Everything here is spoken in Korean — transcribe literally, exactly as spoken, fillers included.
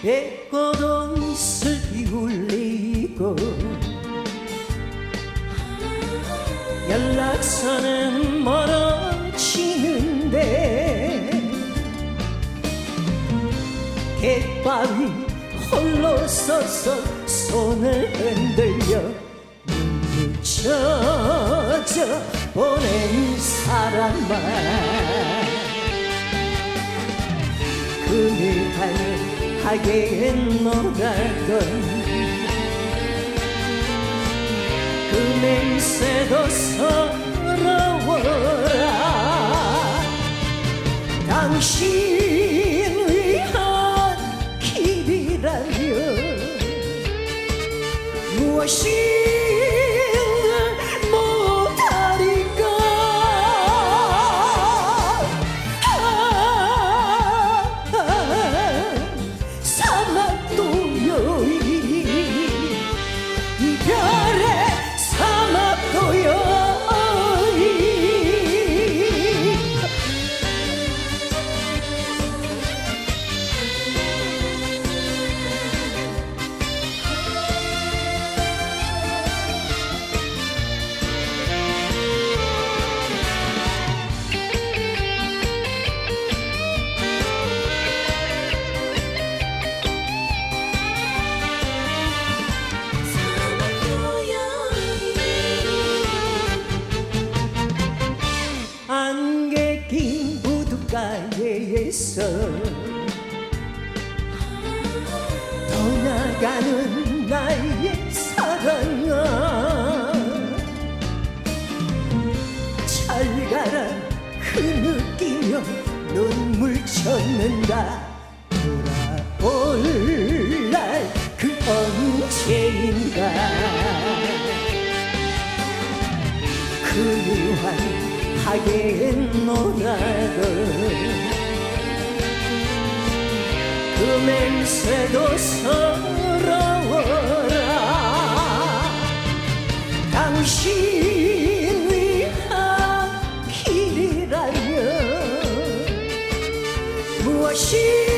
배꼽은 슬피 울리고 연락선은 멀어지는데 갯바위 홀로 서서 손을 흔들려 눈물 젖어 보낸 사람만 그늘 하게 놀았던 그 맹세도 서러워라 당신 위한 길이라면 무엇이 안개 낀 부둣가에서 떠나가는 나의 사랑아 잘 가라 흐느끼며 눈물 젖는다 돌아올 날 그 언제인가 그리워하게 놀아도 그 맹세도 서러워라 당신 위한 길이라면 무엇이